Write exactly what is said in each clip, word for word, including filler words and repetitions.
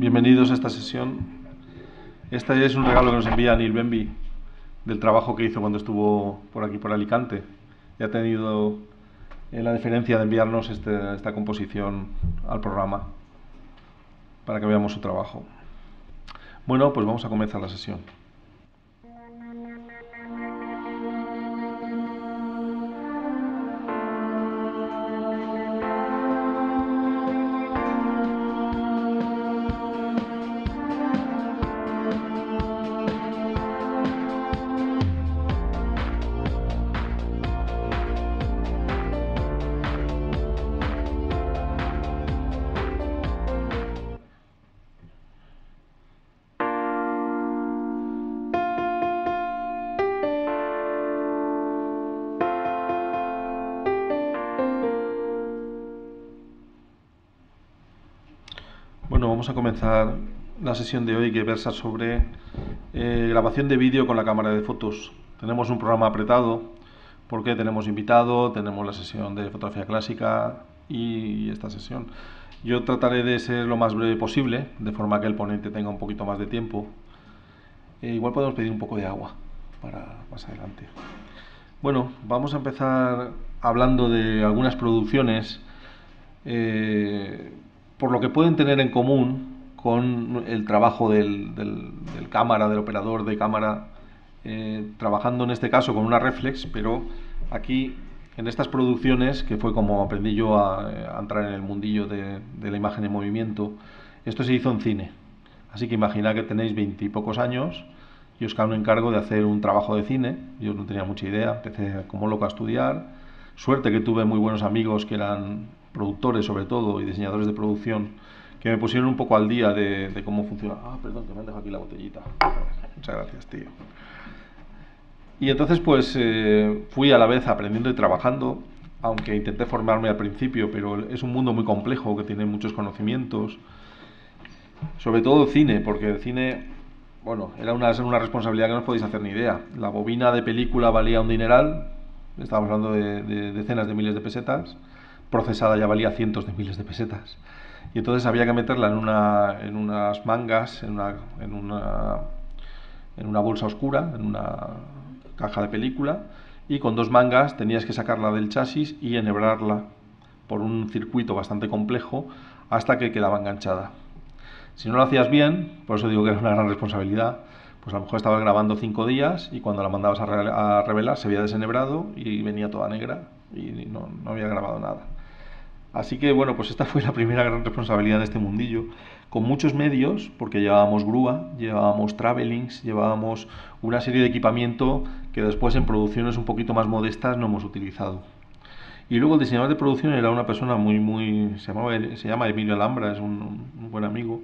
Bienvenidos a esta sesión. Este es un regalo que nos envía Neil Benby del trabajo que hizo cuando estuvo por aquí, por Alicante. Y ha tenido eh, la deferencia de enviarnos este, esta composición al programa para que veamos su trabajo. Bueno, pues vamos a comenzar la sesión. Bueno, vamos a comenzar la sesión de hoy, que versa sobre eh, grabación de vídeo con la cámara de fotos. Tenemos un programa apretado porque tenemos invitado, tenemos la sesión de fotografía clásica y esta sesión. Yo trataré de ser lo más breve posible, de forma que el ponente tenga un poquito más de tiempo. Eh, igual podemos pedir un poco de agua para más adelante. Bueno, vamos a empezar hablando de algunas producciones eh, por lo que pueden tener en común con el trabajo del, del, del cámara, del operador de cámara, eh, trabajando en este caso con una reflex, pero aquí en estas producciones, que fue como aprendí yo a, a entrar en el mundillo de, de la imagen en movimiento, esto se hizo en cine. Así que imaginad que tenéis veintipocos años y os cae un encargo de hacer un trabajo de cine. Yo no tenía mucha idea, empecé como loco a estudiar. Suerte que tuve muy buenos amigos que eran productores sobre todo y diseñadores de producción, que me pusieron un poco al día de, de cómo funciona. Ah, perdón, que me han dejado aquí la botellita. Muchas gracias, tío. Y entonces pues eh, fui a la vez aprendiendo y trabajando, aunque intenté formarme al principio, pero es un mundo muy complejo que tiene muchos conocimientos, sobre todo el cine, porque el cine, bueno, era una, una responsabilidad que no os podéis hacer ni idea. La bobina de película valía un dineral, estábamos hablando de, de decenas de miles de pesetas, procesada ya valía cientos de miles de pesetas. Y entonces había que meterla en, una, en unas mangas, en una, en, una, en una bolsa oscura, en una caja de película, y con dos mangas tenías que sacarla del chasis y enhebrarla por un circuito bastante complejo hasta que quedaba enganchada. Si no lo hacías bien, por eso digo que era una gran responsabilidad, pues a lo mejor estabas grabando cinco días y cuando la mandabas a, re a revelar se había desenhebrado y venía toda negra y no, no había grabado nada. Así que bueno, pues esta fue la primera gran responsabilidad de este mundillo, con muchos medios, porque llevábamos grúa, llevábamos travelings, llevábamos una serie de equipamiento que después en producciones un poquito más modestas no hemos utilizado. Y luego el diseñador de producción era una persona muy, muy, se, llamaba, se llama Emilio Alhambra, es un, un buen amigo,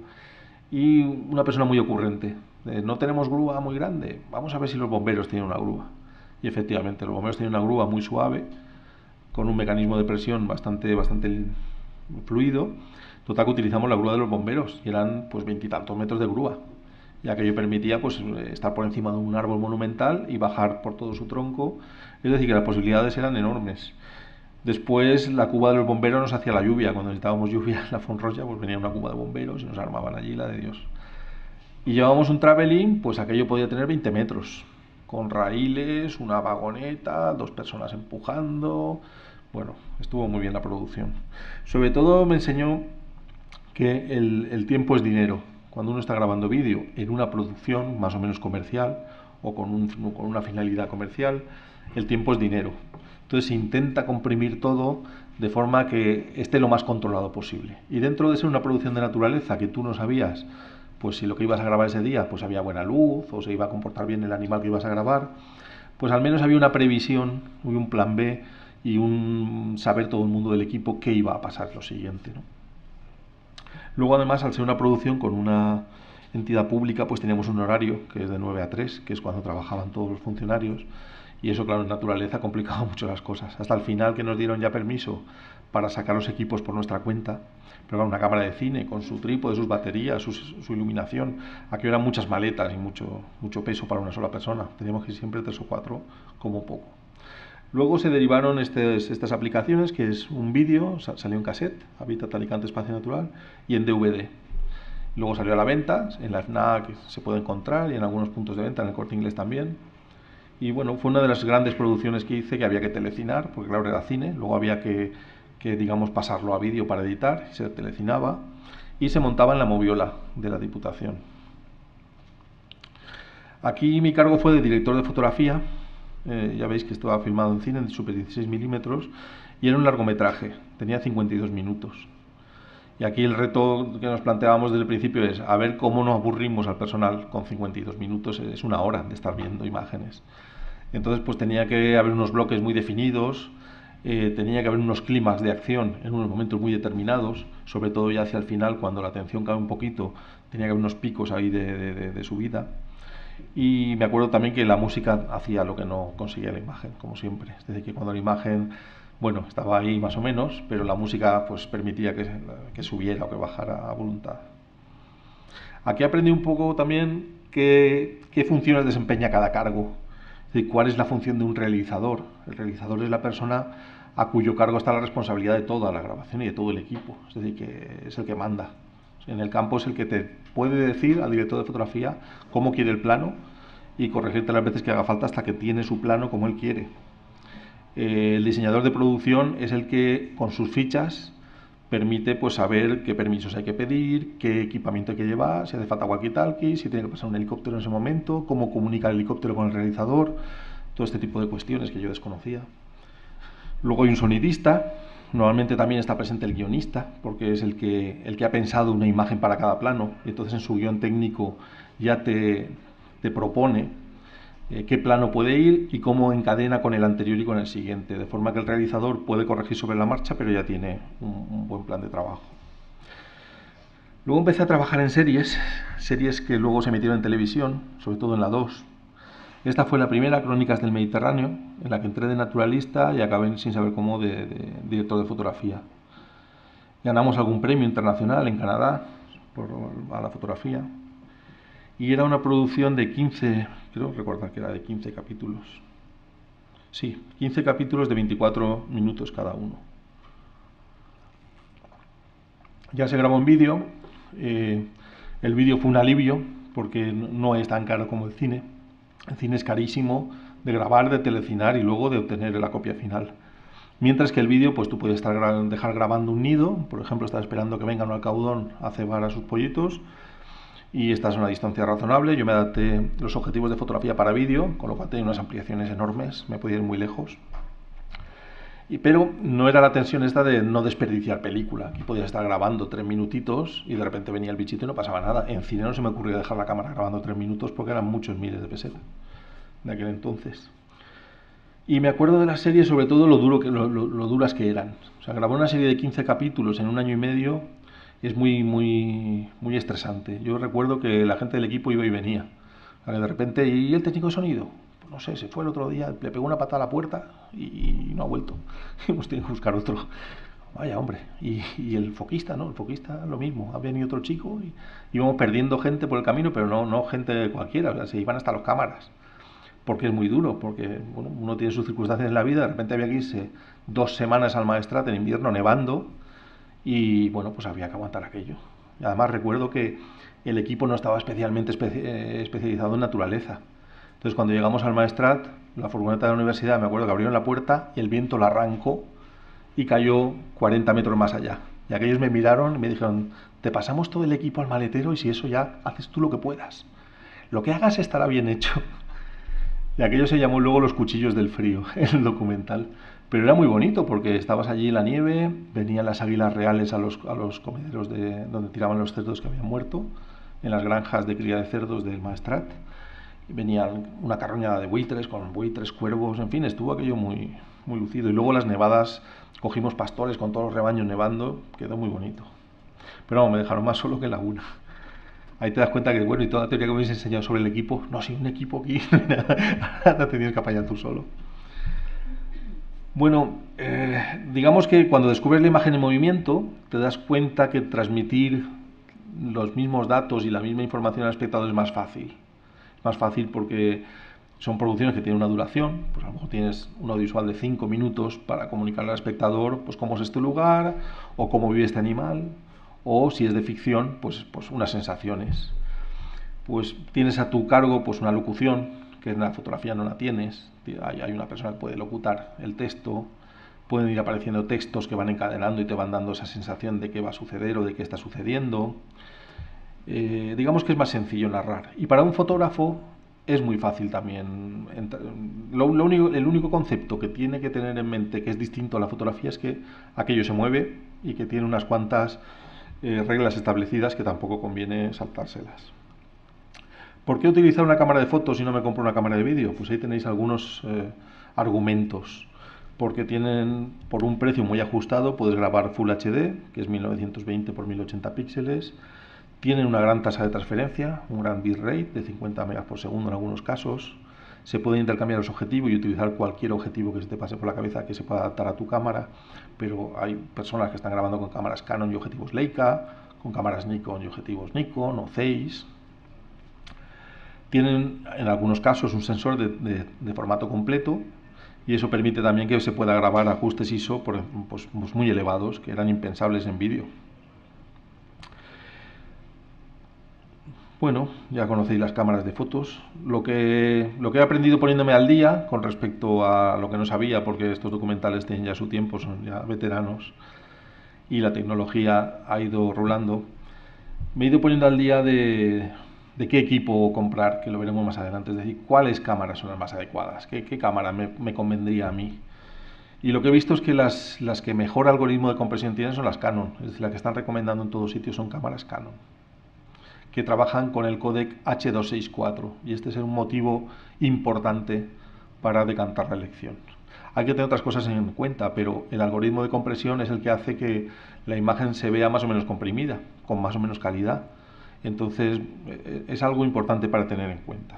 y una persona muy ocurrente. Eh, no tenemos grúa muy grande, vamos a ver si los bomberos tienen una grúa. Y efectivamente, los bomberos tienen una grúa muy suave, con un mecanismo de presión bastante, bastante fluido. Total que utilizamos la grúa de los bomberos y eran pues veintitantos metros de grúa, ya que ello permitía pues estar por encima de un árbol monumental y bajar por todo su tronco, es decir que las posibilidades eran enormes. Después la cuba de los bomberos nos hacía la lluvia, cuando necesitábamos lluvia en la Fonrocha pues venía una cuba de bomberos y nos armaban allí la de Dios. Y llevábamos un traveling, pues aquello podía tener veinte metros, con raíles, una vagoneta, dos personas empujando. Bueno, estuvo muy bien la producción. Sobre todo me enseñó que el, el tiempo es dinero. Cuando uno está grabando vídeo en una producción más o menos comercial o con, un, con una finalidad comercial, el tiempo es dinero. Entonces se intenta comprimir todo de forma que esté lo más controlado posible. Y dentro de ser una producción de naturaleza que tú no sabías, pues si lo que ibas a grabar ese día pues había buena luz o se iba a comportar bien el animal que ibas a grabar, pues al menos había una previsión, un plan B y un saber todo el mundo del equipo qué iba a pasar lo siguiente, ¿no? Luego además, al ser una producción con una entidad pública, pues teníamos un horario que es de nueve a tres, que es cuando trabajaban todos los funcionarios, y eso claro en naturaleza complicaba mucho las cosas, hasta el final que nos dieron ya permiso para sacar los equipos por nuestra cuenta. Pero claro, una cámara de cine con su trípode, sus baterías, su, su iluminación, aquí eran muchas maletas y mucho, mucho peso para una sola persona, teníamos que ir siempre tres o cuatro como poco. Luego se derivaron estes, estas aplicaciones, que es un vídeo, salió en cassette, Habitat Alicante Espacio Natural, y en D V D. Luego salió a la venta, en la FNAC se puede encontrar y en algunos puntos de venta, en el Corte Inglés también. Y bueno, fue una de las grandes producciones que hice, que había que telecinar, porque claro, era cine, luego había que, que digamos, pasarlo a vídeo para editar, y se telecinaba, y se montaba en la Moviola de la Diputación. Aquí mi cargo fue de director de fotografía, eh, ya veis que estaba filmado en cine en Super dieciséis milímetros, y era un largometraje, tenía cincuenta y dos minutos. Y aquí el reto que nos planteábamos desde el principio es a ver cómo no aburrimos al personal con cincuenta y dos minutos, es una hora de estar viendo imágenes. Entonces pues tenía que haber unos bloques muy definidos, eh, tenía que haber unos clímax de acción en unos momentos muy determinados, sobre todo ya hacia el final, cuando la atención cae un poquito, tenía que haber unos picos ahí de, de, de, de subida. Y me acuerdo también que la música hacía lo que no conseguía la imagen, como siempre. Es decir, que cuando la imagen, bueno, estaba ahí más o menos, pero la música pues permitía que, que subiera o que bajara a voluntad. Aquí aprendí un poco también qué, qué funciones desempeña cada cargo. Es decir, cuál es la función de un realizador. El realizador es la persona a cuyo cargo está la responsabilidad de toda la grabación y de todo el equipo. Es decir, que es el que manda. En el campo es el que te puede decir al director de fotografía cómo quiere el plano y corregirte las veces que haga falta hasta que tiene su plano como él quiere. Eh, el diseñador de producción es el que con sus fichas permite pues saber qué permisos hay que pedir, qué equipamiento hay que llevar, si hace falta walkie-talkie, si tiene que pasar un helicóptero en ese momento, cómo comunica el helicóptero con el realizador, todo este tipo de cuestiones que yo desconocía. Luego hay un sonidista, normalmente también está presente el guionista, porque es el que, el que ha pensado una imagen para cada plano, y entonces en su guión técnico ya te, te propone eh, qué plano puede ir y cómo encadena con el anterior y con el siguiente, de forma que el realizador puede corregir sobre la marcha, pero ya tiene un, un buen plan de trabajo. Luego empecé a trabajar en series, series que luego se emitieron en televisión, sobre todo en la dos. Esta fue la primera, Crónicas del Mediterráneo, en la que entré de naturalista y acabé sin saber cómo de, de director de fotografía. Ganamos algún premio internacional en Canadá por, a la fotografía. Y era una producción de quince, creo recordar que era de quince capítulos. Sí, quince capítulos de veinticuatro minutos cada uno. Ya se grabó en vídeo. Eh, el vídeo fue un alivio porque no es tan caro como el cine. El cine es carísimo de grabar, de telecinar y luego de obtener la copia final. Mientras que el vídeo, pues tú puedes estar, dejar grabando un nido, por ejemplo, estás esperando que venga un alcaudón a cebar a sus pollitos y estás a una distancia razonable. Yo me adapté los objetivos de fotografía para vídeo, con lo cual tenía unas ampliaciones enormes, me podía ir muy lejos. Y, pero no era la tensión esta de no desperdiciar película. Aquí podías estar grabando tres minutitos y de repente venía el bichito y no pasaba nada. En cine no se me ocurrió dejar la cámara grabando tres minutos porque eran muchos miles de pesetas de aquel entonces. Y me acuerdo de las series, sobre todo lo, duro que, lo, lo, lo duras que eran. O sea, grabar una serie de quince capítulos en un año y medio es muy, muy, muy estresante. Yo recuerdo que la gente del equipo iba y venía. O sea, que de repente, ¿y el técnico de sonido? No sé, se fue el otro día, le pegó una patada a la puerta y no ha vuelto. Hemos tenido que buscar otro. Vaya, hombre. Y, y el foquista, ¿no? El foquista lo mismo. Ha venido otro chico y íbamos perdiendo gente por el camino, pero no, no gente cualquiera. O sea, se iban hasta las cámaras. Porque es muy duro, porque bueno, uno tiene sus circunstancias en la vida. De repente había que irse dos semanas al Maestrat en invierno nevando y bueno, pues había que aguantar aquello. Y además recuerdo que el equipo no estaba especialmente espe especializado en naturaleza. Entonces cuando llegamos al Maestrat, la furgoneta de la universidad, me acuerdo que abrieron la puerta y el viento la arrancó y cayó cuarenta metros más allá. Y aquellos me miraron y me dijeron, te pasamos todo el equipo al maletero y si eso ya haces tú lo que puedas. Lo que hagas estará bien hecho. Y aquello se llamó luego Los Cuchillos del Frío, el documental. Pero era muy bonito porque estabas allí en la nieve, venían las águilas reales a los, a los comederos de, donde tiraban los cerdos que habían muerto, en las granjas de cría de cerdos del Maestrat. Venían una carroña de buitres con buitres, cuervos, en fin, estuvo aquello muy, muy lucido. Y luego las nevadas, cogimos pastores con todos los rebaños nevando, quedó muy bonito. Pero vamos, me dejaron más solo que en Laguna. Ahí te das cuenta que, bueno, y toda la teoría que me habéis enseñado sobre el equipo, no, si un equipo aquí, te tienes que apañar tú solo. Bueno, eh, digamos que cuando descubres la imagen en movimiento, te das cuenta que transmitir los mismos datos y la misma información al espectador es más fácil. Más fácil porque son producciones que tienen una duración, pues a lo mejor tienes un audiovisual de cinco minutos para comunicarle al espectador pues cómo es este lugar, o cómo vive este animal, o si es de ficción, pues, pues unas sensaciones. Pues tienes a tu cargo pues una locución, que en la fotografía no la tienes. Hay, hay una persona que puede locutar el texto, pueden ir apareciendo textos que van encadenando y te van dando esa sensación de qué va a suceder o de qué está sucediendo. Eh, digamos que es más sencillo narrar. Y para un fotógrafo es muy fácil también. Lo, lo único, el único concepto que tiene que tener en mente que es distinto a la fotografía es que aquello se mueve y que tiene unas cuantas eh, reglas establecidas que tampoco conviene saltárselas. ¿Por qué utilizar una cámara de fotos si no me compro una cámara de vídeo? Pues ahí tenéis algunos eh, argumentos. Porque tienen, por un precio muy ajustado, puedes grabar Full H D, que es mil novecientos veinte por mil ochenta píxeles. Tienen una gran tasa de transferencia, un gran bitrate de cincuenta megas por segundo en algunos casos. Se puede intercambiar los objetivos y utilizar cualquier objetivo que se te pase por la cabeza que se pueda adaptar a tu cámara. Pero hay personas que están grabando con cámaras Canon y objetivos Leica, con cámaras Nikon y objetivos Nikon o Zeiss. Tienen en algunos casos un sensor de, de, de formato completo y eso permite también que se pueda grabar ajustes I S O por, pues, pues muy elevados que eran impensables en vídeo. Bueno, ya conocéis las cámaras de fotos. Lo que, lo que he aprendido poniéndome al día con respecto a lo que no sabía, porque estos documentales tienen ya su tiempo, son ya veteranos y la tecnología ha ido rolando, me he ido poniendo al día de... de qué equipo comprar, que lo veremos más adelante, es decir, cuáles cámaras son las más adecuadas, qué, qué cámara me, me convendría a mí. Y lo que he visto es que las, las que mejor algoritmo de compresión tienen son las Canon, es decir, las que están recomendando en todos sitios son cámaras Canon, que trabajan con el códec H doscientos sesenta y cuatro, y este es un motivo importante para decantar la elección. Hay que tener otras cosas en cuenta, pero el algoritmo de compresión es el que hace que la imagen se vea más o menos comprimida, con más o menos calidad. Entonces es algo importante para tener en cuenta.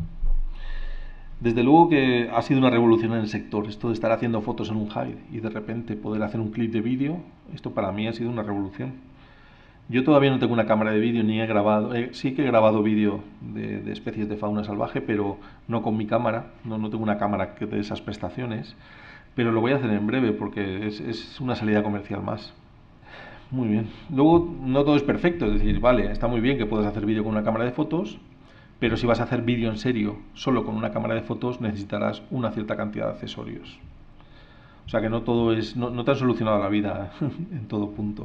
Desde luego que ha sido una revolución en el sector, esto de estar haciendo fotos en un hide y de repente poder hacer un clip de vídeo, esto para mí ha sido una revolución. Yo todavía no tengo una cámara de vídeo ni he grabado, eh, sí que he grabado vídeo de, de especies de fauna salvaje, pero no con mi cámara, no, no tengo una cámara que dé esas prestaciones, pero lo voy a hacer en breve porque es, es una salida comercial más. Muy bien. Luego, no todo es perfecto, es decir, vale, está muy bien que puedas hacer vídeo con una cámara de fotos, pero si vas a hacer vídeo en serio solo con una cámara de fotos, necesitarás una cierta cantidad de accesorios. O sea que no todo es, no, no te han solucionado la vida en todo punto.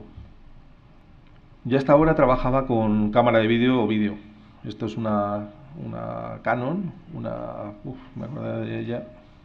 Yo hasta ahora trabajaba con cámara de vídeo o vídeo. Esto es una, una Canon, una, uf, me acuerdo de ella,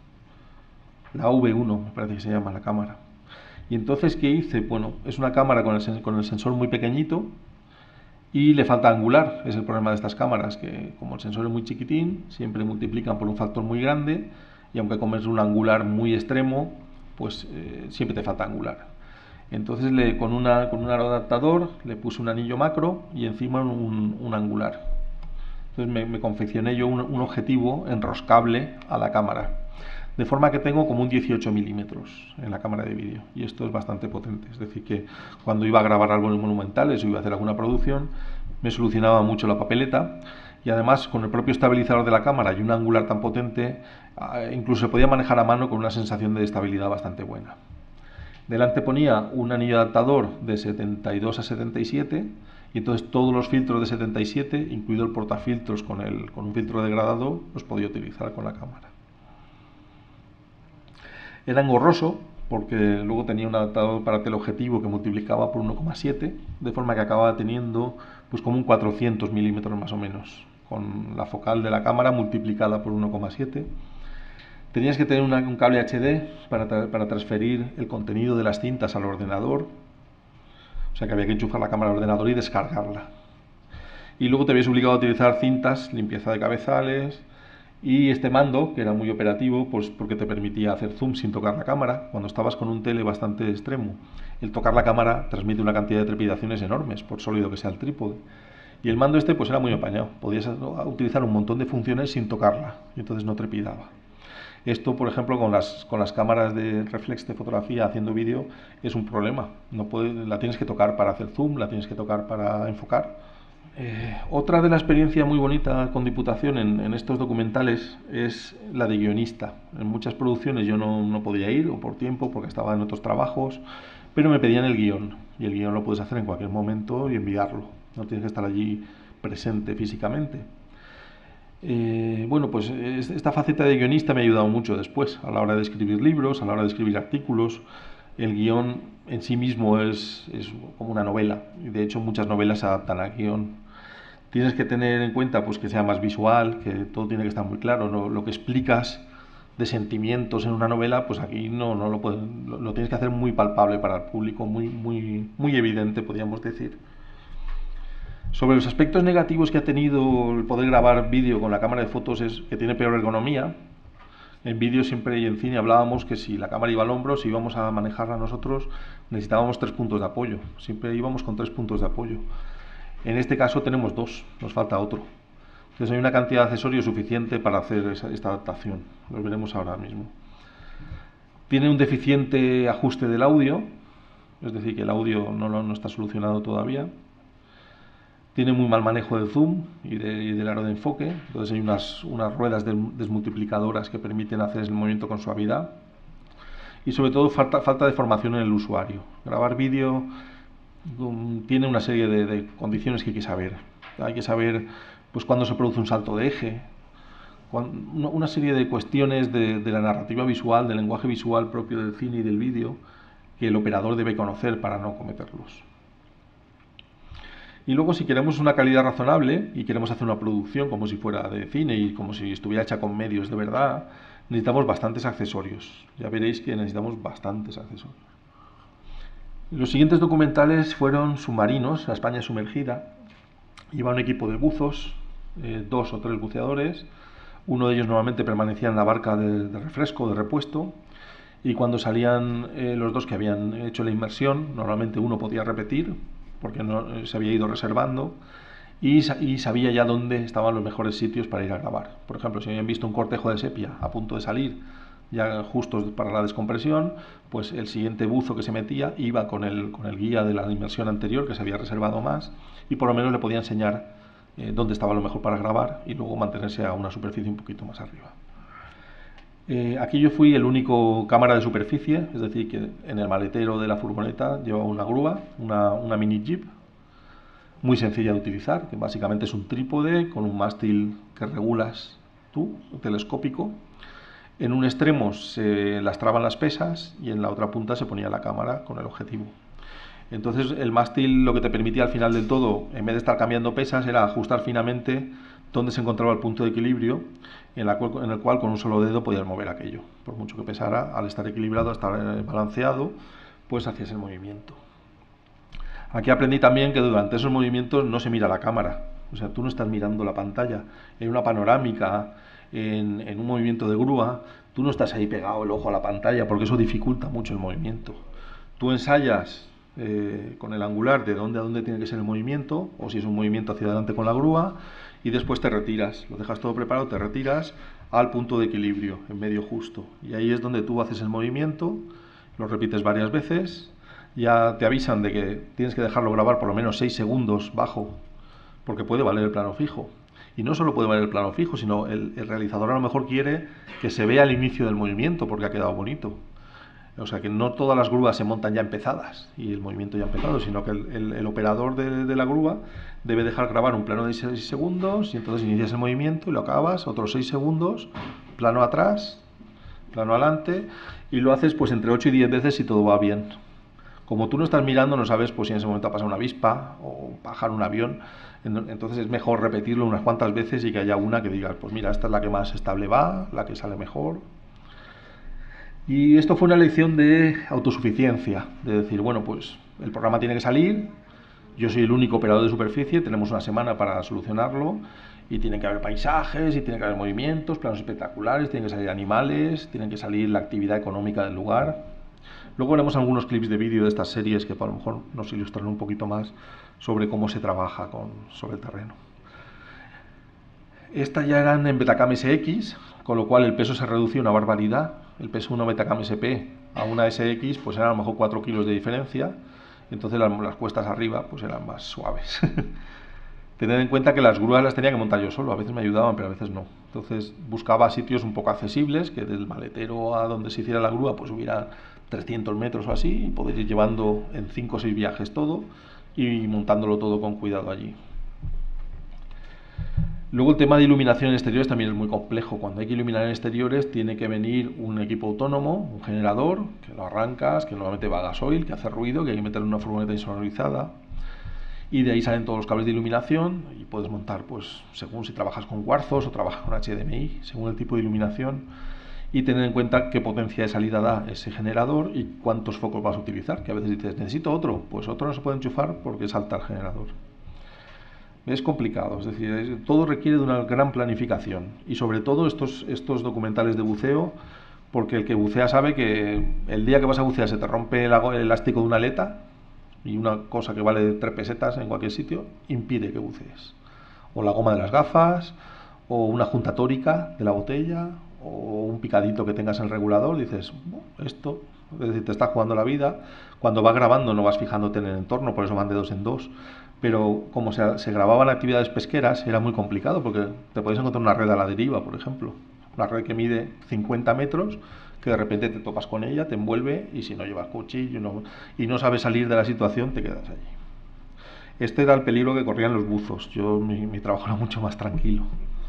la V uno, me parece que se llama la cámara. Y entonces, ¿qué hice? Bueno, es una cámara con el, con el sensor muy pequeñito y le falta angular. Es el problema de estas cámaras, que como el sensor es muy chiquitín, siempre multiplican por un factor muy grande y aunque comes un angular muy extremo, pues eh, siempre te falta angular. Entonces, le, con, una, con un aro adaptador, le puse un anillo macro y encima un, un angular. Entonces, me, me confeccioné yo un, un objetivo enroscable a la cámara. De forma que tengo como un dieciocho milímetros en la cámara de vídeo y esto es bastante potente, es decir que cuando iba a grabar álbumes monumentales o iba a hacer alguna producción me solucionaba mucho la papeleta y además con el propio estabilizador de la cámara y un angular tan potente incluso se podía manejar a mano con una sensación de estabilidad bastante buena. Delante ponía un anillo adaptador de setenta y dos a setenta y siete y entonces todos los filtros de setenta y siete, incluido el portafiltros con, el, con un filtro degradado, los podía utilizar con la cámara. Era engorroso porque luego tenía un adaptador para teleobjetivo que multiplicaba por uno coma siete, de forma que acababa teniendo pues como un cuatrocientos milímetros más o menos, con la focal de la cámara multiplicada por uno coma siete. Tenías que tener una, un cable H D para, tra para transferir el contenido de las cintas al ordenador, o sea que había que enchufar la cámara al ordenador y descargarla. Y luego te habías obligado a utilizar cintas, limpieza de cabezales. Y este mando, que era muy operativo, pues porque te permitía hacer zoom sin tocar la cámara, cuando estabas con un tele bastante extremo. El tocar la cámara transmite una cantidad de trepidaciones enormes, por sólido que sea el trípode. Y el mando este pues era muy apañado, podías utilizar un montón de funciones sin tocarla, y entonces no trepidaba. Esto, por ejemplo, con las, con las cámaras de reflex de fotografía haciendo vídeo es un problema. No puede, la tienes que tocar para hacer zoom, la tienes que tocar para enfocar. Eh, otra de la experiencia muy bonita con Diputación en, en estos documentales es la de guionista. En muchas producciones yo no, no podía ir, o por tiempo, porque estaba en otros trabajos, pero me pedían el guión. y el guión lo puedes hacer en cualquier momento y enviarlo, no tienes que estar allí presente físicamente. Eh, bueno, pues esta faceta de guionista me ha ayudado mucho después, a la hora de escribir libros, a la hora de escribir artículos. El guión en sí mismo es, es como una novela, y de hecho muchas novelas se adaptan al guión. Tienes que tener en cuenta pues, que sea más visual, que todo tiene que estar muy claro, ¿no? Lo que explicas de sentimientos en una novela, pues aquí no, no lo, puedes, lo, lo tienes que hacer muy palpable para el público, muy, muy, muy evidente, podríamos decir. Sobre los aspectos negativos que ha tenido el poder grabar vídeo con la cámara de fotos es que tiene peor ergonomía. En vídeo siempre y en cine hablábamos que si la cámara iba al hombro, si íbamos a manejarla nosotros, necesitábamos tres puntos de apoyo. Siempre íbamos con tres puntos de apoyo. En este caso tenemos dos, nos falta otro. Entonces hay una cantidad de accesorios suficiente para hacer esa, esta adaptación. Lo veremos ahora mismo. Tiene un deficiente ajuste del audio, es decir, que el audio no, no está solucionado todavía. Tiene muy mal manejo del zoom y, de, y del aro de enfoque, entonces hay unas, unas ruedas de, desmultiplicadoras que permiten hacer el movimiento con suavidad. Y sobre todo falta, falta de formación en el usuario. Grabar vídeo um, tiene una serie de, de condiciones que hay que saber. Hay que saber pues, cuándo se produce un salto de eje, cuando, una serie de cuestiones de, de la narrativa visual, del lenguaje visual propio del cine y del vídeo, que el operador debe conocer para no cometerlos. Y luego si queremos una calidad razonable y queremos hacer una producción como si fuera de cine y como si estuviera hecha con medios de verdad, necesitamos bastantes accesorios. Ya veréis que necesitamos bastantes accesorios. Los siguientes documentales fueron submarinos, la España sumergida. Iba un equipo de buzos, eh, dos o tres buceadores. Uno de ellos normalmente permanecía en la barca de, de refresco, de repuesto. Y cuando salían eh, los dos que habían hecho la inmersión, normalmente uno podía repetir, porque no, se había ido reservando y, y sabía ya dónde estaban los mejores sitios para ir a grabar. Por ejemplo, si habían visto un cortejo de sepia a punto de salir, ya justos para la descompresión, pues el siguiente buzo que se metía iba con el, con el guía de la inmersión anterior, que se había reservado más, y por lo menos le podía enseñar eh, dónde estaba lo mejor para grabar y luego mantenerse a una superficie un poquito más arriba. Eh, aquí yo fui el único cámara de superficie, es decir, que en el maletero de la furgoneta llevaba una grúa, una, una mini jeep, muy sencilla de utilizar, que básicamente es un trípode con un mástil que regulas tú, telescópico. En un extremo se lastraban las pesas y en la otra punta se ponía la cámara con el objetivo. Entonces el mástil lo que te permitía al final del todo, en vez de estar cambiando pesas, era ajustar finamente dónde se encontraba el punto de equilibrio en, la cual, en el cual con un solo dedo podías mover aquello. Por mucho que pesara, al estar equilibrado, al estar balanceado, pues hacías el movimiento. Aquí aprendí también que durante esos movimientos no se mira la cámara. O sea, tú no estás mirando la pantalla. En una panorámica, en, en un movimiento de grúa, tú no estás ahí pegado el ojo a la pantalla porque eso dificulta mucho el movimiento. Tú ensayas eh, con el angular de dónde a dónde tiene que ser el movimiento, o si es un movimiento hacia adelante con la grúa, y después te retiras, lo dejas todo preparado, te retiras al punto de equilibrio, en medio justo. Y ahí es donde tú haces el movimiento, lo repites varias veces, ya te avisan de que tienes que dejarlo grabar por lo menos seis segundos bajo, porque puede valer el plano fijo. Y no solo puede valer el plano fijo, sino el, el realizador a lo mejor quiere que se vea el inicio del movimiento, porque ha quedado bonito. O sea que no todas las grúas se montan ya empezadas y el movimiento ya empezado, sino que el, el, el operador de, de la grúa debe dejar grabar un plano de seis segundos y entonces inicias el movimiento y lo acabas, otros seis segundos, plano atrás, plano adelante, y lo haces pues entre ocho y diez veces si todo va bien. Como tú no estás mirando, no sabes pues si en ese momento ha pasado una avispa o bajar un avión, entonces es mejor repetirlo unas cuantas veces y que haya una que digas, pues mira, esta es la que más estable va, la que sale mejor. Y esto fue una lección de autosuficiencia, de decir, bueno, pues el programa tiene que salir, yo soy el único operador de superficie, tenemos una semana para solucionarlo, y tienen que haber paisajes, y tiene que haber movimientos, planos espectaculares, tienen que salir animales, tienen que salir la actividad económica del lugar. Luego veremos algunos clips de vídeo de estas series que a lo mejor nos ilustran un poquito más sobre cómo se trabaja con, sobre el terreno. Estas ya eran en Betacam S X, con lo cual el peso se reducía una barbaridad. El peso de una Betacam S P a una S X pues eran a lo mejor cuatro kilos de diferencia, entonces las, las cuestas arriba pues eran más suaves. Tened en cuenta que las grúas las tenía que montar yo solo, a veces me ayudaban pero a veces no. Entonces buscaba sitios un poco accesibles, que del maletero a donde se hiciera la grúa pues hubiera trescientos metros o así, y podéis ir llevando en cinco o seis viajes todo y montándolo todo con cuidado allí. Luego el tema de iluminación en exteriores también es muy complejo. Cuando hay que iluminar en exteriores tiene que venir un equipo autónomo, un generador, que lo arrancas, que normalmente va a gasoil, que hace ruido, que hay que meterle en una furgoneta insonorizada, y de ahí salen todos los cables de iluminación y puedes montar, pues según si trabajas con cuarzos o trabajas con H D M I, según el tipo de iluminación, y tener en cuenta qué potencia de salida da ese generador y cuántos focos vas a utilizar, que a veces dices, necesito otro, pues otro no se puede enchufar porque salta el generador. Es complicado, es decir, es, todo requiere de una gran planificación y sobre todo estos, estos documentales de buceo, porque el que bucea sabe que el día que vas a bucear se te rompe el, el elástico de una aleta y una cosa que vale tres pesetas en cualquier sitio impide que bucees, o la goma de las gafas, o una junta tórica de la botella, o un picadito que tengas en el regulador, dices, esto, es decir, te estás jugando la vida. Cuando vas grabando no vas fijándote en el entorno, por eso van de dos en dos, pero como se, se grababan actividades pesqueras era muy complicado porque te podías encontrar una red a la deriva, por ejemplo, una red que mide cincuenta metros, que de repente te topas con ella, te envuelve y si no llevas cuchillo no, y no sabes salir de la situación, te quedas allí. Este era el peligro que corrían los buzos. Yo, mi, mi trabajo era mucho más tranquilo.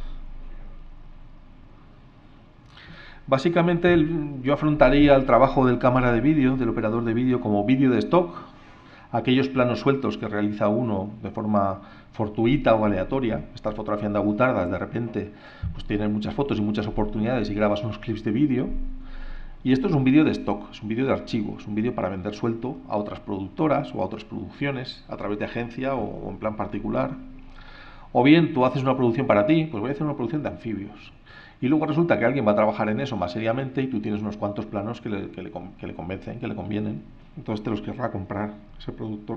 Básicamente el, yo afrontaría el trabajo del cámara de vídeo, del operador de vídeo, como vídeo de stock. Aquellos planos sueltos que realiza uno de forma fortuita o aleatoria, estás fotografiando a butardas, de repente pues tienes muchas fotos y muchas oportunidades y grabas unos clips de vídeo. Y esto es un vídeo de stock, es un vídeo de archivo, es un vídeo para vender suelto a otras productoras o a otras producciones, a través de agencia o, o en plan particular. O bien tú haces una producción para ti, pues voy a hacer una producción de anfibios. Y luego resulta que alguien va a trabajar en eso más seriamente y tú tienes unos cuantos planos que le, que le, que le convencen, que le convienen. Entonces te los querrá comprar ese productor.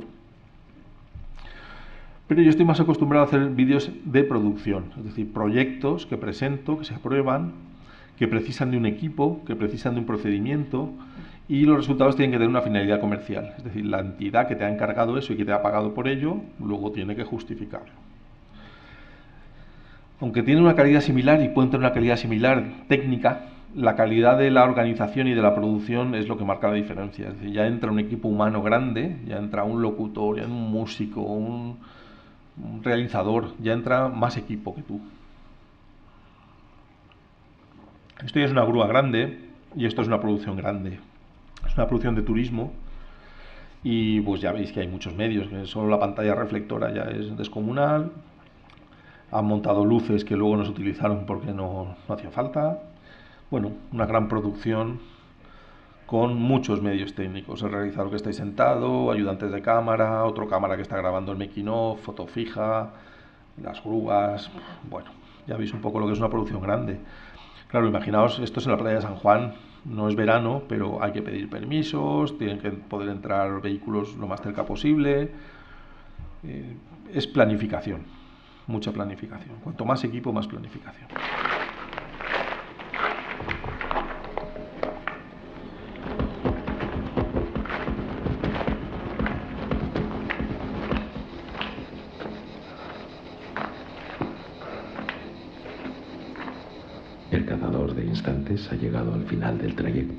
Pero yo estoy más acostumbrado a hacer vídeos de producción, es decir, proyectos que presento, que se aprueban, que precisan de un equipo, que precisan de un procedimiento y los resultados tienen que tener una finalidad comercial. Es decir, la entidad que te ha encargado eso y que te ha pagado por ello, luego tiene que justificarlo. Aunque tiene una calidad similar y pueden tener una calidad similar técnica, la calidad de la organización y de la producción es lo que marca la diferencia. Es decir, ya entra un equipo humano grande, ya entra un locutor, ya un músico, un, un realizador, ya entra más equipo que tú. Esto ya es una grúa grande y esto es una producción grande. Es una producción de turismo y pues ya veis que hay muchos medios, que solo la pantalla reflectora ya es descomunal. Han montado luces que luego no se utilizaron porque no, no hacía falta. Bueno, una gran producción con muchos medios técnicos. El realizador que está ahí sentado, ayudantes de cámara, otro cámara que está grabando el making of, foto fija, las grúas. Bueno, ya veis un poco lo que es una producción grande. Claro, imaginaos, esto es en la playa de San Juan, no es verano, pero hay que pedir permisos, tienen que poder entrar vehículos lo más cerca posible. Eh, es planificación. Mucha planificación. Cuanto más equipo, más planificación. El cazador de instantes ha llegado al final del trayecto.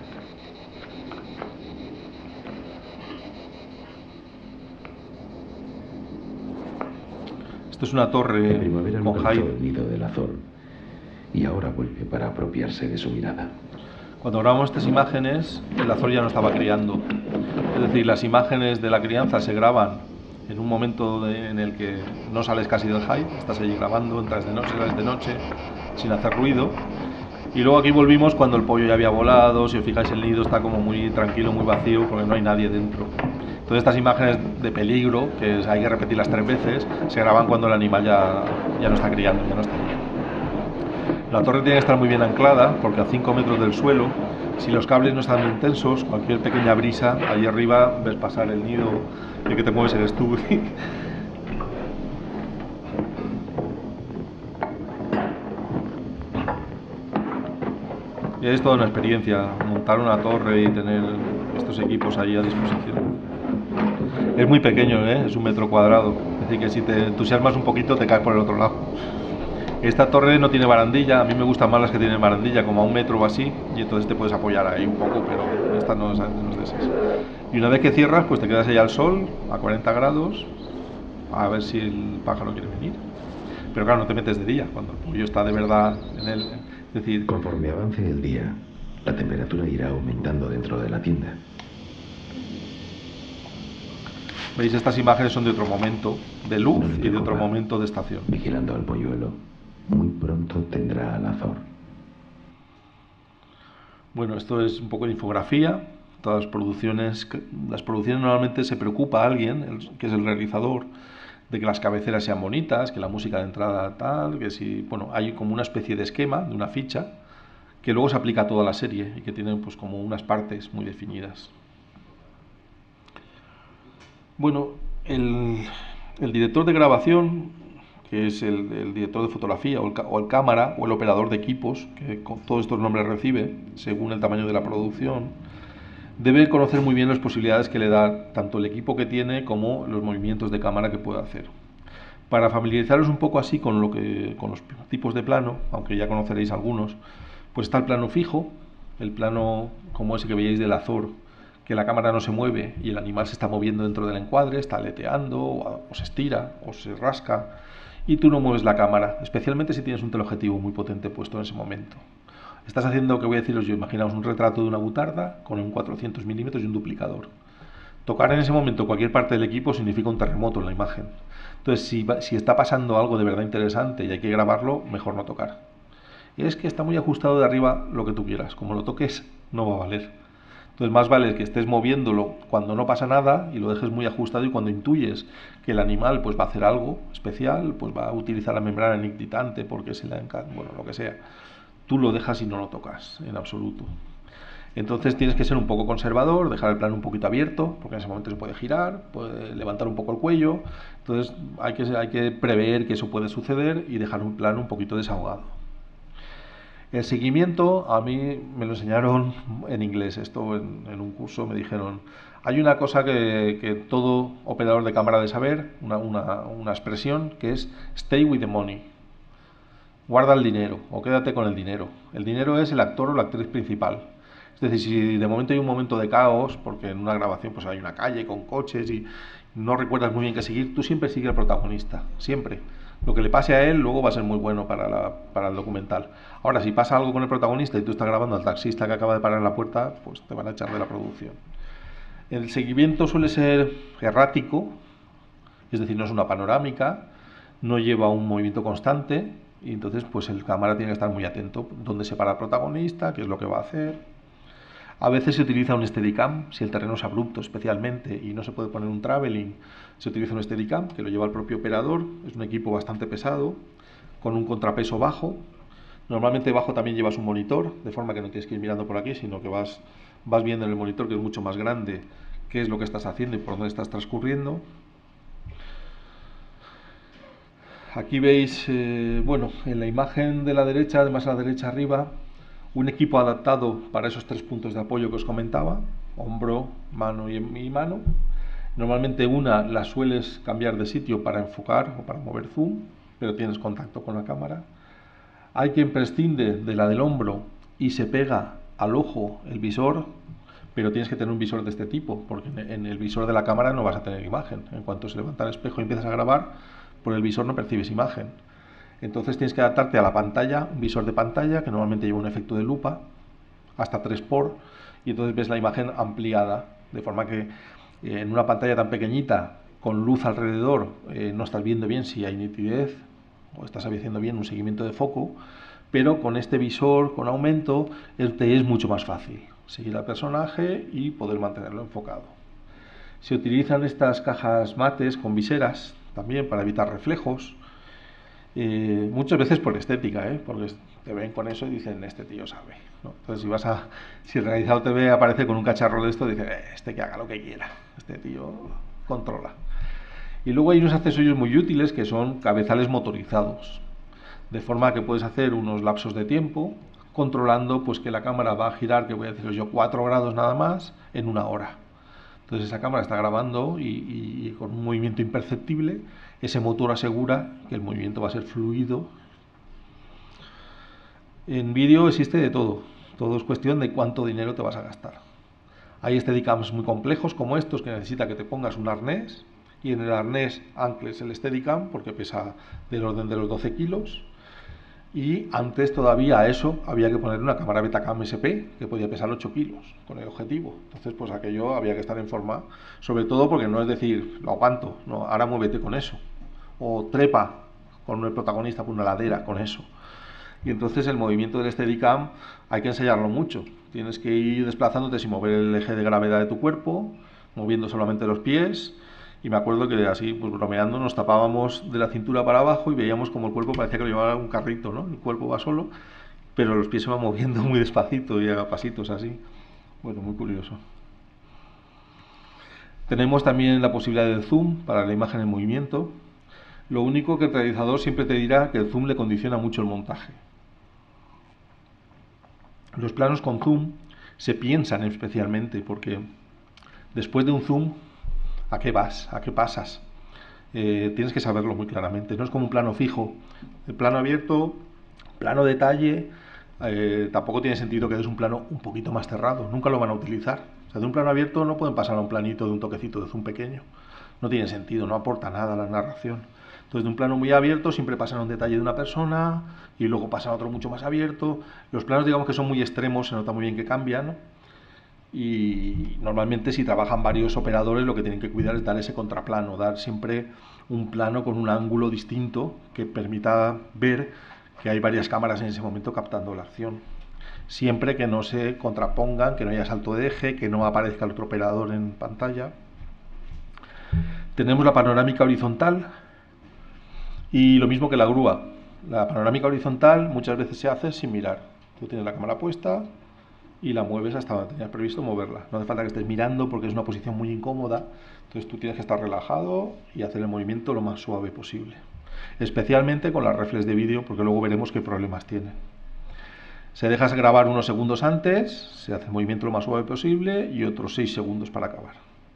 Esto es una torre con Hyde. El nido del Azor y ahora vuelve para apropiarse de su mirada. Cuando grabamos estas imágenes, el Azor ya no estaba criando. Es decir, las imágenes de la crianza se graban en un momento de, en el que no sales casi del Hyde, estás allí grabando, entras de noche, sales de noche, sin hacer ruido. Y luego aquí volvimos cuando el pollo ya había volado. Si os fijáis, el nido está como muy tranquilo, muy vacío, porque no hay nadie dentro. Entonces estas imágenes de peligro, que hay que repetirlas tres veces, se graban cuando el animal ya, ya no está criando, ya no está allí. La torre tiene que estar muy bien anclada, porque a cinco metros del suelo, si los cables no están bien tensos, cualquier pequeña brisa, allí arriba ves pasar el nido, el que te mueves eres tú. Y es toda una experiencia, montar una torre y tener estos equipos ahí a disposición. Es muy pequeño, ¿eh? Es un metro cuadrado, es decir que si te entusiasmas un poquito te caes por el otro lado. Esta torre no tiene barandilla, a mí me gustan más las que tienen barandilla, como a un metro o así, y entonces te puedes apoyar ahí un poco, pero esta no es, no es de esas. Y una vez que cierras, pues te quedas ahí al sol, a cuarenta grados, a ver si el pájaro quiere venir. Pero claro, no te metes de día, cuando el pollo está de verdad en el... Es decir... Conforme avance el día, la temperatura irá aumentando dentro de la tienda. Veis, estas imágenes son de otro momento de luz No le y de preocupa. otro momento de estación. Vigilando al polluelo, muy pronto tendrá al azor. Bueno, esto es un poco de infografía. Todas las producciones, las producciones normalmente se preocupa a alguien, el- que es el realizador, de que las cabeceras sean bonitas, que la música de entrada tal, que si, bueno, hay como una especie de esquema, de una ficha, que luego se aplica a toda la serie y que tiene pues como unas partes muy definidas. Bueno, el, el director de grabación, que es el, el director de fotografía o el, ca- o el cámara o el operador de equipos, que con todos estos nombres recibe según el tamaño de la producción, debe conocer muy bien las posibilidades que le da tanto el equipo que tiene como los movimientos de cámara que puede hacer. Para familiarizaros un poco así con, lo que, con los tipos de plano, aunque ya conoceréis algunos, pues está el plano fijo, el plano como ese que veíais del Azor, que la cámara no se mueve y el animal se está moviendo dentro del encuadre, está aleteando, o, o se estira, o se rasca, y tú no mueves la cámara, especialmente si tienes un teleobjetivo muy potente puesto en ese momento. Estás haciendo, que voy a deciros yo, imaginaos un retrato de una butarda con un cuatrocientos milímetros y un duplicador. Tocar en ese momento cualquier parte del equipo significa un terremoto en la imagen. Entonces, si, va- si está pasando algo de verdad interesante y hay que grabarlo, mejor no tocar. Es que está muy ajustado de arriba, lo que tú quieras. Como lo toques, no va a valer. Entonces, más vale que estés moviéndolo cuando no pasa nada y lo dejes muy ajustado, y cuando intuyes que el animal pues va a hacer algo especial, pues va a utilizar la membrana nictitante porque se le enca... bueno, lo que sea, tú lo dejas y no lo tocas en absoluto. Entonces tienes que ser un poco conservador, dejar el plano un poquito abierto, porque en ese momento se puede girar, puede levantar un poco el cuello. Entonces hay que, hay que prever que eso puede suceder y dejar un plano un poquito desahogado. El seguimiento a mí me lo enseñaron en inglés, esto en, en un curso me dijeron, hay una cosa que, que todo operador de cámara debe saber, una, una, una expresión que es stay with the money, guarda el dinero o quédate con el dinero. El dinero es el actor o la actriz principal. Es decir, si de momento hay un momento de caos, porque en una grabación pues hay una calle con coches y no recuerdas muy bien qué seguir, tú siempre sigue al protagonista, siempre. Lo que le pase a él luego va a ser muy bueno para, la, para el documental. Ahora, si pasa algo con el protagonista y tú estás grabando al taxista que acaba de parar en la puerta, pues te van a echar de la producción. El seguimiento suele ser errático, es decir, no es una panorámica, no lleva un movimiento constante, y entonces pues el cámara tiene que estar muy atento dónde se para el protagonista, qué es lo que va a hacer. A veces se utiliza un Steadicam, si el terreno es abrupto especialmente y no se puede poner un traveling, se utiliza un Steadicam que lo lleva el propio operador, es un equipo bastante pesado, con un contrapeso bajo. Normalmente bajo también llevas un monitor, de forma que no tienes que ir mirando por aquí, sino que vas, vas viendo en el monitor, que es mucho más grande, qué es lo que estás haciendo y por dónde estás transcurriendo. Aquí veis, eh, bueno, en la imagen de la derecha, además a la derecha arriba, un equipo adaptado para esos tres puntos de apoyo que os comentaba, hombro, mano y, y mano. Normalmente una la sueles cambiar de sitio para enfocar o para mover zoom, pero tienes contacto con la cámara. Hay quien prescinde de la del hombro y se pega al ojo el visor, pero tienes que tener un visor de este tipo, porque en el visor de la cámara no vas a tener imagen. En cuanto se levanta el espejo y empiezas a grabar, por el visor no percibes imagen. Entonces tienes que adaptarte a la pantalla, un visor de pantalla que normalmente lleva un efecto de lupa, hasta tres por, y entonces ves la imagen ampliada, de forma que eh, en una pantalla tan pequeñita, con luz alrededor, eh, no estás viendo bien si hay nitidez o estás haciendo bien un seguimiento de foco, pero con este visor, con aumento, te es mucho más fácil seguir al personaje y poder mantenerlo enfocado. Se utilizan estas cajas mates con viseras también para evitar reflejos, eh, muchas veces por estética, ¿eh? Porque te ven con eso y dicen, este tío sabe, ¿no? Entonces si vas a, si el realizador te ve aparece con un cacharro de esto, dice, eh, este que haga lo que quiera, este tío controla. Y luego hay unos accesorios muy útiles que son cabezales motorizados, de forma que puedes hacer unos lapsos de tiempo controlando pues que la cámara va a girar, que voy a deciros yo, cuatro grados nada más en una hora. Entonces esa cámara está grabando y, y, y con un movimiento imperceptible, ese motor asegura que el movimiento va a ser fluido En vídeo existe de todo, todo es cuestión de cuánto dinero te vas a gastar. Hay Steadicams muy complejos como estos que necesita que te pongas un arnés y en el arnés ancles el Steadicam porque pesa del orden de los doce kilos. Y antes todavía a eso había que poner una cámara Betacam S P que podía pesar ocho kilos con el objetivo. Entonces pues aquello había que estar en forma, sobre todo porque no es decir, lo aguanto, no, ahora muévete con eso. O trepa con el protagonista por una ladera con eso. Y entonces el movimiento del Steadicam hay que ensayarlo mucho. Tienes que ir desplazándote sin mover el eje de gravedad de tu cuerpo, moviendo solamente los pies. Y me acuerdo que así, pues bromeando, nos tapábamos de la cintura para abajo y veíamos como el cuerpo parecía que lo llevaba un carrito, ¿no? El cuerpo va solo, pero los pies se van moviendo muy despacito y a pasitos así. Bueno, muy curioso. Tenemos también la posibilidad del zoom para la imagen en movimiento. Lo único que el realizador siempre te dirá que el zoom le condiciona mucho el montaje. Los planos con zoom se piensan especialmente porque después de un zoom, ¿a qué vas? ¿A qué pasas? Eh, tienes que saberlo muy claramente. No es como un plano fijo. El plano abierto, plano detalle, eh, tampoco tiene sentido que des un plano un poquito más cerrado. Nunca lo van a utilizar. O sea, de un plano abierto no pueden pasar a un planito de un toquecito de zoom pequeño. No tiene sentido, no aporta nada a la narración. Entonces, de un plano muy abierto siempre pasan a un detalle de una persona y luego pasan a otro mucho más abierto. Los planos, digamos que son muy extremos, se nota muy bien que cambian, ¿no? Y normalmente si trabajan varios operadores lo que tienen que cuidar es dar ese contraplano, dar siempre un plano con un ángulo distinto que permita ver que hay varias cámaras en ese momento captando la acción. Siempre que no se contrapongan, que no haya salto de eje, que no aparezca el otro operador en pantalla. Tenemos la panorámica horizontal y lo mismo que la grúa. La panorámica horizontal muchas veces se hace sin mirar. Tú tienes la cámara puesta y la mueves hasta donde tenías previsto moverla. No hace falta que estés mirando porque es una posición muy incómoda. Entonces tú tienes que estar relajado y hacer el movimiento lo más suave posible. Especialmente con las reflex de vídeo porque luego veremos qué problemas tienen. Se deja grabar unos segundos antes, se hace el movimiento lo más suave posible y otros seis segundos para acabar.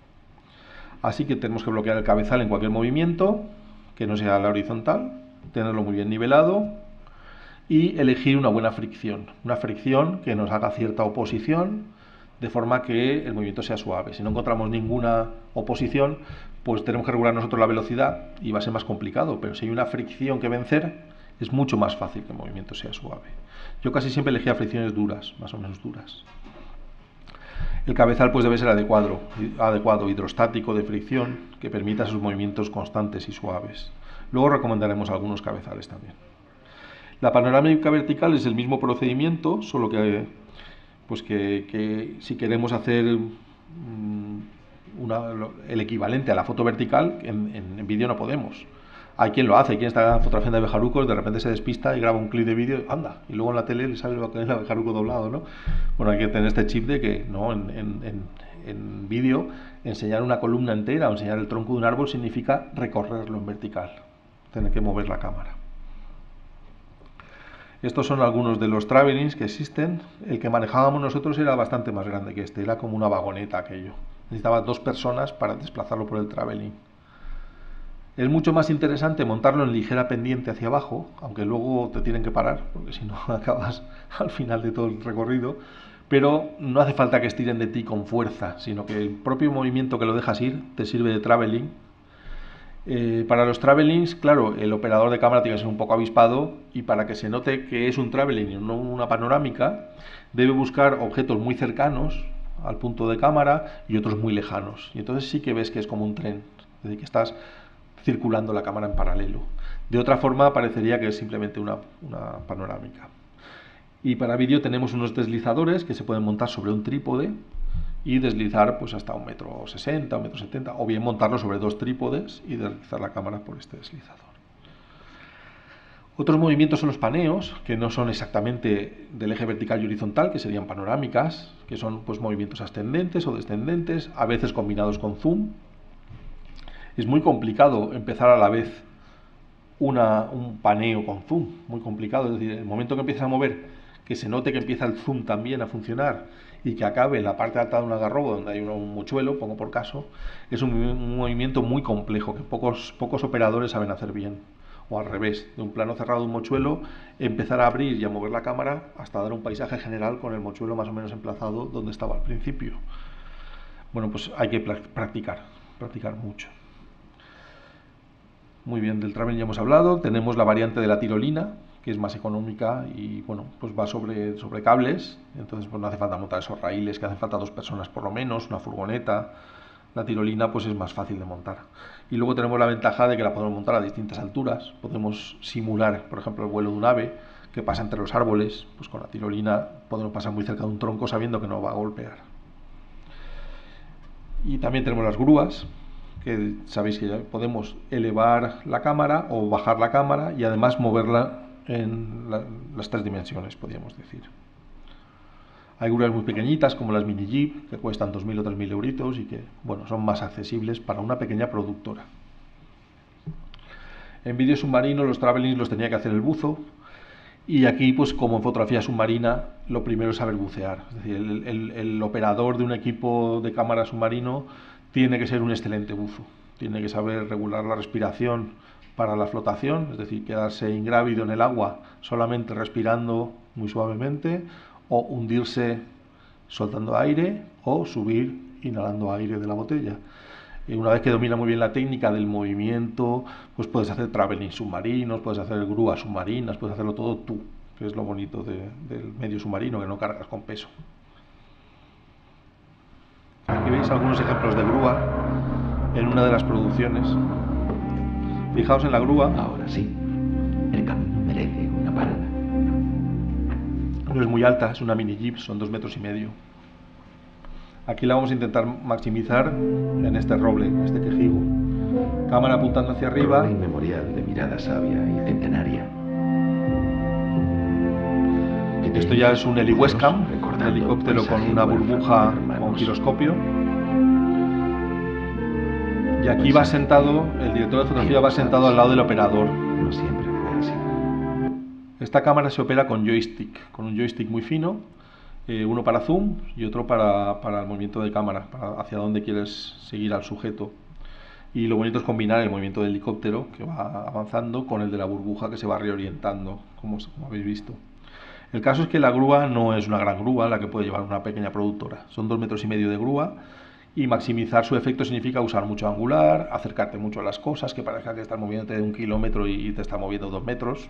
Así que tenemos que bloquear el cabezal en cualquier movimiento que no sea la horizontal, tenerlo muy bien nivelado y elegir una buena fricción, una fricción que nos haga cierta oposición de forma que el movimiento sea suave. Si no encontramos ninguna oposición, pues tenemos que regular nosotros la velocidad y va a ser más complicado, pero si hay una fricción que vencer, es mucho más fácil que el movimiento sea suave. Yo casi siempre elegía fricciones duras, más o menos duras. El cabezal pues debe ser adecuado, adecuado, hidrostático, de fricción, que permita esos movimientos constantes y suaves. Luego recomendaremos algunos cabezales también. La panorámica vertical es el mismo procedimiento, solo que, pues que, que si queremos hacer um, una, el equivalente a la foto vertical, en, en, en vídeo no podemos. Hay quien lo hace, hay quien está fotografiando de bejarucos, de repente se despista y graba un clip de vídeo, anda, y luego en la tele le sale el bejaruco doblado, ¿no? Bueno, hay que tener este chip de que no, en, en, en, en vídeo enseñar una columna entera o enseñar el tronco de un árbol significa recorrerlo en vertical, tener que mover la cámara. Estos son algunos de los travelings que existen. El que manejábamos nosotros era bastante más grande que este, era como una vagoneta aquello. Necesitaba dos personas para desplazarlo por el traveling. Es mucho más interesante montarlo en ligera pendiente hacia abajo, aunque luego te tienen que parar, porque si no acabas al final de todo el recorrido, pero no hace falta que estiren de ti con fuerza, sino que el propio movimiento que lo dejas ir te sirve de traveling. Eh, para los travelings, claro, el operador de cámara tiene que ser un poco avispado y para que se note que es un traveling y no una panorámica, debe buscar objetos muy cercanos al punto de cámara y otros muy lejanos. Y entonces sí que ves que es como un tren, es decir, que estás circulando la cámara en paralelo. De otra forma parecería que es simplemente una, una panorámica. Y para vídeo tenemos unos deslizadores que se pueden montar sobre un trípode y deslizar pues hasta un metro sesenta, un metro setenta, o bien montarlo sobre dos trípodes y deslizar la cámara por este deslizador. Otros movimientos son los paneos, que no son exactamente del eje vertical y horizontal, que serían panorámicas, que son pues movimientos ascendentes o descendentes, a veces combinados con zoom. Es muy complicado empezar a la vez una, un paneo con zoom, muy complicado, es decir, el momento que empiezas a mover, que se note que empieza el zoom también a funcionar y que acabe en la parte alta de un agarrobo donde hay un, un mochuelo, pongo por caso, es un, un movimiento muy complejo que pocos, pocos operadores saben hacer bien. o al revés, de un plano cerrado de un mochuelo, empezar a abrir y a mover la cámara hasta dar un paisaje general con el mochuelo más o menos emplazado donde estaba al principio. Bueno, pues hay que practicar, practicar mucho. Muy bien, del traveling ya hemos hablado. Tenemos la variante de la tirolina, que es más económica y bueno, pues va sobre, sobre cables, entonces pues no hace falta montar esos raíles, que hacen falta dos personas por lo menos, una furgoneta. La tirolina pues es más fácil de montar. Y luego tenemos la ventaja de que la podemos montar a distintas alturas. Podemos simular, por ejemplo, el vuelo de un ave que pasa entre los árboles. Pues con la tirolina podemos pasar muy cerca de un tronco sabiendo que no va a golpear. Y también tenemos las grúas, que sabéis que ya podemos elevar la cámara o bajar la cámara y además moverla en la, las tres dimensiones, podríamos decir. Hay grúas muy pequeñitas como las mini jeep que cuestan dos mil o tres mil euritos y que bueno, son más accesibles para una pequeña productora. En vídeo submarino los travelings los tenía que hacer el buzo y aquí pues como en fotografía submarina lo primero es saber bucear. Es decir, el, el, el operador de un equipo de cámara submarino tiene que ser un excelente buzo. Tiene que saber regular la respiración para la flotación, es decir, quedarse ingrávido en el agua solamente respirando muy suavemente, o hundirse soltando aire, o subir inhalando aire de la botella. Y una vez que domina muy bien la técnica del movimiento, pues puedes hacer traveling submarinos, puedes hacer grúas submarinas, puedes hacerlo todo tú, que es lo bonito de, del medio submarino, que no cargas con peso. Aquí veis algunos ejemplos de grúa en una de las producciones. Fijaos en la grúa. Ahora sí, el camino merece una parada. No es muy alta, es una mini jeep, son dos metros y medio. Aquí la vamos a intentar maximizar en este roble, en este quejigo. Cámara apuntando hacia arriba. Roble inmemorial de mirada sabia y centenaria. Esto ya es un heli-westcam, un helicóptero con una burbuja o un giroscopio. Y aquí va sentado, el director de fotografía va sentado al lado del operador. No siempre fue así. Esta cámara se opera con joystick, con un joystick muy fino, eh, uno para zoom y otro para, para el movimiento de cámara, para hacia dónde quieres seguir al sujeto. Y lo bonito es combinar el movimiento del helicóptero, que va avanzando, con el de la burbuja, que se va reorientando, como, como habéis visto. El caso es que la grúa no es una gran grúa, la que puede llevar una pequeña productora. Son dos metros y medio de grúa. Y maximizar su efecto significa usar mucho angular, acercarte mucho a las cosas, que parezca que estás moviéndote de un kilómetro y te está moviendo dos metros.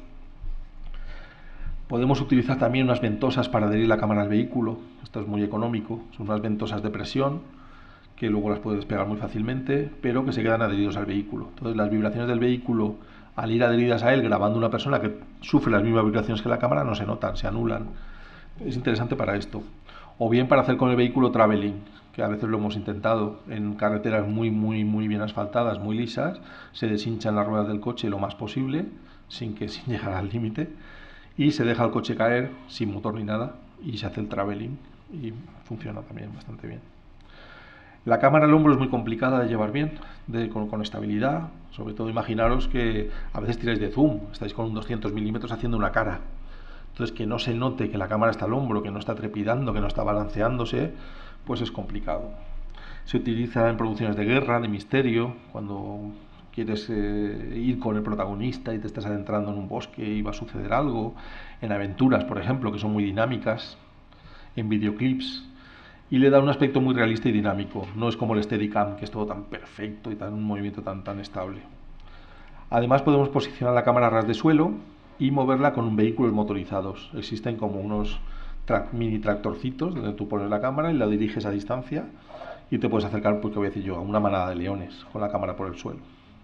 Podemos utilizar también unas ventosas para adherir la cámara al vehículo. Esto es muy económico. Son unas ventosas de presión que luego las puedes despegar muy fácilmente, pero que se quedan adheridos al vehículo. Entonces las vibraciones del vehículo, al ir adheridas a él, grabando una persona que sufre las mismas vibraciones que la cámara, no se notan, se anulan. Es interesante para esto. O bien para hacer con el vehículo traveling, que a veces lo hemos intentado en carreteras muy, muy, muy bien asfaltadas, muy lisas, se deshinchan las ruedas del coche lo más posible, sin que sin llegar al límite, y se deja el coche caer sin motor ni nada, y se hace el traveling, y funciona también bastante bien. La cámara al hombro es muy complicada de llevar bien, de, con, con estabilidad, sobre todo imaginaros que a veces tiráis de zoom, estáis con un doscientos milímetros haciendo una cara. Entonces, que no se note que la cámara está al hombro, que no está trepidando, que no está balanceándose, pues es complicado. Se utiliza en producciones de guerra, de misterio, cuando quieres eh, ir con el protagonista y te estás adentrando en un bosque y va a suceder algo. En aventuras, por ejemplo, que son muy dinámicas, en videoclips, y le da un aspecto muy realista y dinámico. No es como el Steadicam, que es todo tan perfecto y tan un movimiento tan, tan estable. Además, podemos posicionar la cámara a ras de suelo y moverla con vehículos motorizados. Existen como unos tra mini tractorcitos donde tú pones la cámara y la diriges a distancia y te puedes acercar, pues que voy a decir yo, a una manada de leones con la cámara por el suelo.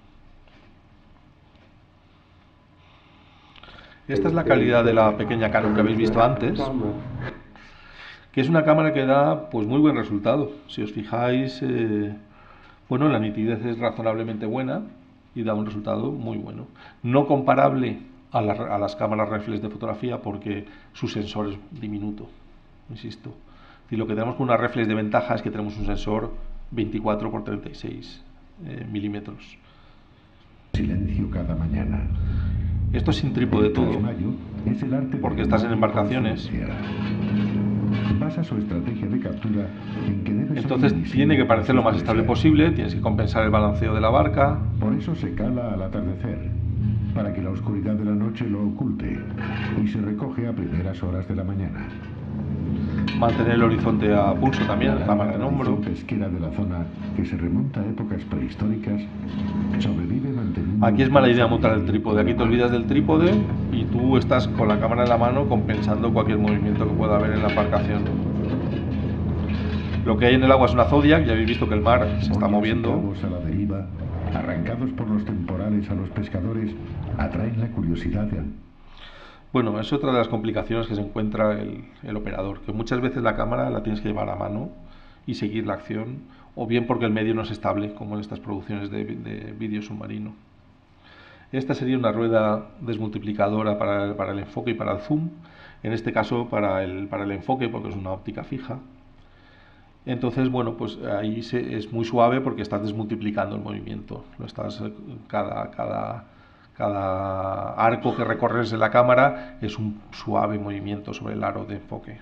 Esta es la calidad de la pequeña Canon que habéis visto antes, que es una cámara que da pues muy buen resultado. Si os fijáis, eh, bueno, la nitidez es razonablemente buena y da un resultado muy bueno. No comparable A, la, a las cámaras reflex de fotografía porque su sensor es diminuto, insisto. Y lo que tenemos con una reflex de ventaja es que tenemos un sensor veinticuatro por treinta y seis eh, milímetros. Silencio cada mañana. Esto es sin trípode todo, es el arte porque estás en embarcaciones. Basa su estrategia de captura en que debe Entonces ser tiene que parecer lo más estable posible, tienes que compensar el balanceo de la barca. Por eso se cala al atardecer, para que los la oscuridad de la noche lo oculte y se recoge a primeras horas de la mañana. Mantener el horizonte a pulso también, La cámara en larga hombro. tradición pesquera de la zona, que se remonta a épocas prehistóricas, sobrevive manteniendo... Aquí es un mala idea pulso montar el diario trípode, con aquí la te olvidas del trípode y tú estás con la cámara en la mano compensando cualquier movimiento que pueda haber en la embarcación. Lo que hay en el agua es una Zodiac, ya habéis visto que el mar se está Ollas y moviendo. clavos a la deriva, arrancados por los temporales a los pescadores, atraen la curiosidad de... Bueno, es otra de las complicaciones que se encuentra el, el operador, que muchas veces la cámara la tienes que llevar a mano y seguir la acción, o bien porque el medio no es estable, como en estas producciones de, de vídeo submarino. Esta sería una rueda desmultiplicadora para el, para el enfoque y para el zoom, en este caso para el, para el enfoque, porque es una óptica fija. Entonces, bueno, pues ahí se, es muy suave porque estás desmultiplicando el movimiento. Lo estás, cada, cada, cada arco que recorres en la cámara es un suave movimiento sobre el aro de enfoque.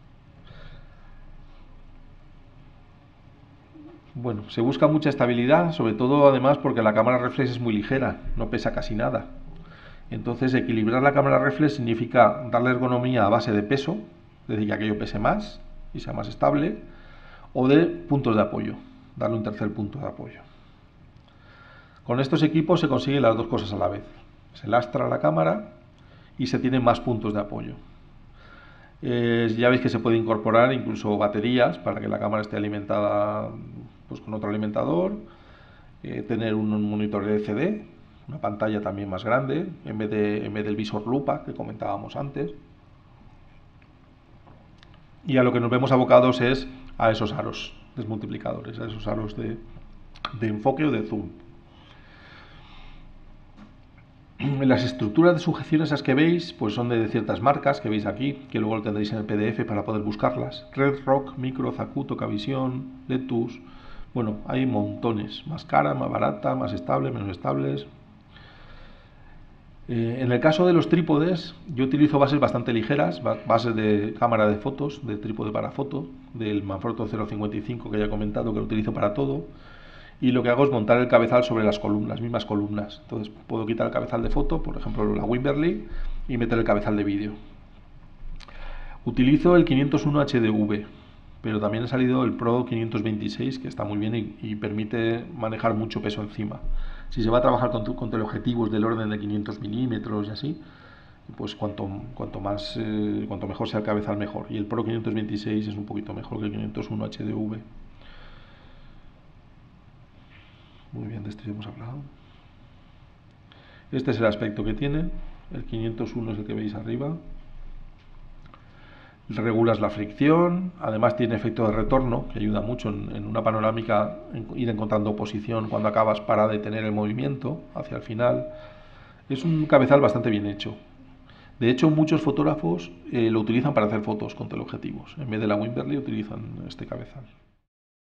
Bueno, se busca mucha estabilidad, sobre todo además porque la cámara reflex es muy ligera, no pesa casi nada. Entonces, equilibrar la cámara reflex significa darle ergonomía a base de peso, es decir, que aquello pese más y sea más estable, o de puntos de apoyo, darle un tercer punto de apoyo. Con estos equipos se consiguen las dos cosas a la vez. Se lastra la cámara y se tienen más puntos de apoyo. Eh, ya veis que se puede incorporar incluso baterías para que la cámara esté alimentada pues, con otro alimentador, eh, tener un, un monitor L C D, una pantalla también más grande, en vez, de, en vez del visor lupa que comentábamos antes. Y a lo que nos vemos abocados es a esos aros desmultiplicadores, a esos aros de, de enfoque o de zoom. Las estructuras de sujeción esas que veis pues son de ciertas marcas que veis aquí, que luego lo tendréis en el P D F para poder buscarlas. Red Rock, Micro, Zacuto, Cavisión, Letus, bueno, hay montones, más cara, más barata, más estable, menos estables. Eh, en el caso de los trípodes, yo utilizo bases bastante ligeras, bases de cámara de fotos, de trípode para foto, del Manfrotto cero cincuenta y cinco que ya he comentado que lo utilizo para todo. Y lo que hago es montar el cabezal sobre las columnas, las mismas columnas. Entonces puedo quitar el cabezal de foto, por ejemplo la Wimberley, y meter el cabezal de vídeo. Utilizo el quinientos uno H D V, pero también ha salido el Pro quinientos veintiséis, que está muy bien y, y permite manejar mucho peso encima. Si se va a trabajar con, con teleobjetivos del orden de quinientos milímetros y así, pues cuanto, cuanto, más, eh, cuanto mejor sea el cabezal, mejor. Y el Pro quinientos veintiséis es un poquito mejor que el quinientos uno H D V. Muy bien, de esto ya hemos hablado. Este es el aspecto que tiene. El quinientos uno es el que veis arriba. Regulas la fricción, además tiene efecto de retorno, que ayuda mucho en, en una panorámica, en ir encontrando posición cuando acabas para detener el movimiento hacia el final. Es un cabezal bastante bien hecho. De hecho, muchos fotógrafos eh, lo utilizan para hacer fotos con teleobjetivos. En vez de la Wimberley utilizan este cabezal.